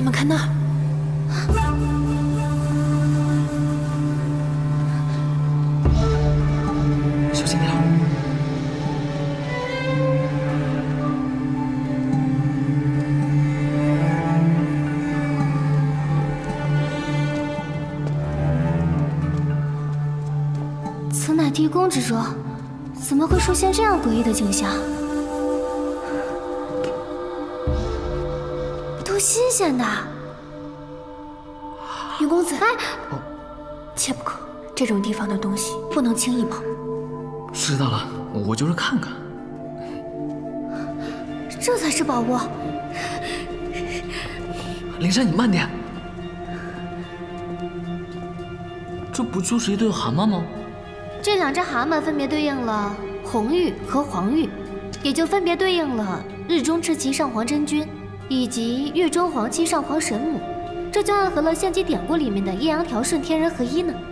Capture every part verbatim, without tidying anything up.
们看那儿。 小心点。 此乃地宫之中，怎么会出现这样诡异的景象？都新鲜的。 云公子， 哎， 切不可，这种地方的东西不能轻易碰。 知道了，我就是看看。 这才是宝物。 灵珊，你慢点。这不就是一对蛤蟆吗？ 这两只蛤蟆分别对应了红玉和黄玉，也就分别对应了日中赤旗上皇真君以及月中黄气上皇神母，这就暗合了献祭典故里面的阴阳调顺天人合一呢。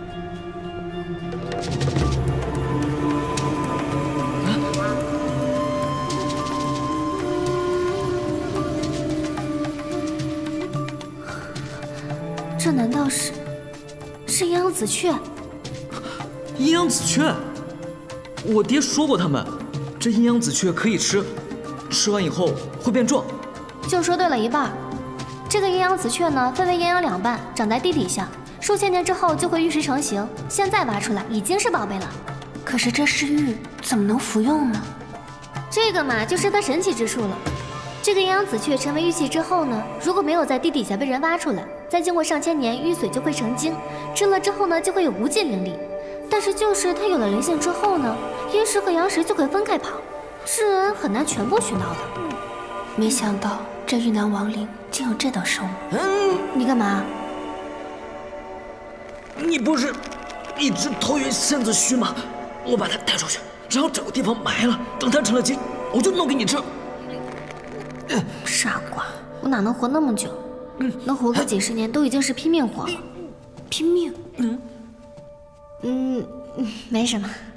这难道是是阴阳紫雀？ 阴阳紫雀，我爹说过，他们这阴阳紫雀可以吃，吃完以后会变壮。 就说对了一半。这个阴阳紫雀呢，分为阴阳两半，长在地底下，数千年之后就会玉石成型。现在挖出来已经是宝贝了。 可是这是玉，怎么能服用呢？ 这个嘛，就是它神奇之处了。这个阴阳紫雀成为玉器之后呢，如果没有在地底下被人挖出来，再经过上千年玉髓就会成精，吃了之后呢，就会有无尽灵力。但是就是它有了灵性之后呢，阴石和阳石就会分开跑，世人很难全部寻到的。 没想到这玉南亡灵竟有这等生物。 嗯， 你干嘛？ 你不是一直投缘仙子虚吗？我把它带出去，然后找个地方埋了，等它成了精，我就弄给你吃。 傻瓜，我哪能活那么久？能活个几十年都已经是拼命活了。 拼命？ 嗯嗯，没什么。